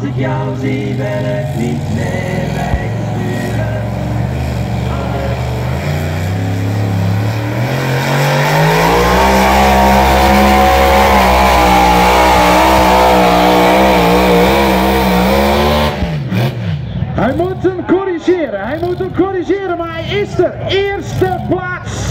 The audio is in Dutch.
Als ik jou zie ben ik niet meer bij te sturen. Hij moet hem corrigeren, maar hij is er. Eerste plaats.